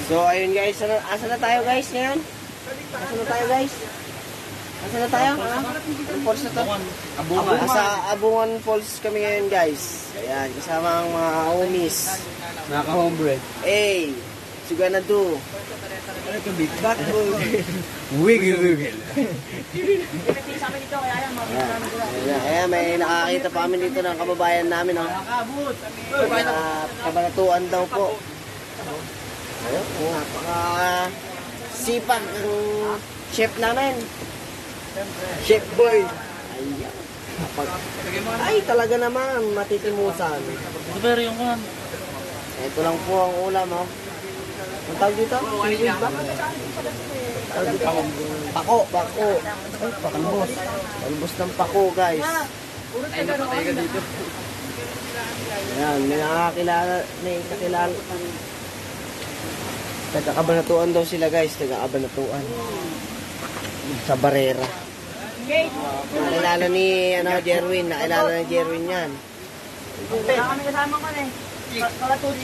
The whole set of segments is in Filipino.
So, ayun guys. Asa na tayo guys ngayon? Asa na tayo guys? Asa na tayo? Anong falls na to? Abungan. Sa Abungan Falls kami ngayon guys. Ayan, kasama ang mga homies. Naka-homebred. Hey, Suganadu. Wiggle. Ayan, may nakakita pa kami dito ng kababayan namin. Kabanatuan daw po. Ayun, napaka-sipag ang chef namin. Chef boy. Ayan. Ay, talaga naman, matitimusan. Pero yung kan. Ito lang po ang ulam, oh. Ang tawag dito? Seaweed ba? Pako. Ay, pakalbos. Kalbos ng pako, guys. Ay, napatay ka dito. Ayan, may kakilala. Taga-Kabanatuan daw sila, guys. Taga-Kabanatuan. Sa Barrera. Nakilala ni Jerwin. Nakilala ni Jerwin yan. Kami kasama ko na eh. Kalatuchi.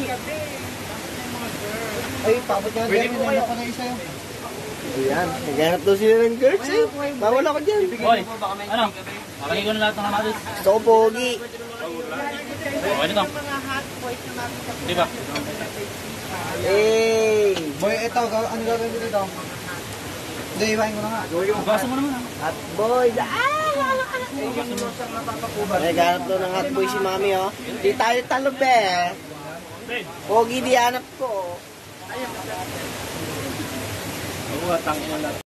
Ay, tapos nga Pwede mo kayo na isa yun. Ayan, naghanap daw sila ng girls eh. Bawal ako dyan. Hoy, ano? Makakay ko na lahat ng kamatis. Gusto ko pogi. Okay na to. Di ba? Hey! Boy, ito. Ano gagawin mo dito? Hindi, iwain ko na nga. Hugasan mo naman. Hot boy. Naghanap daw ng hot boy si mami oh. Di tayo talo be. Pogi di hanap ko. Ako, tangin na lang.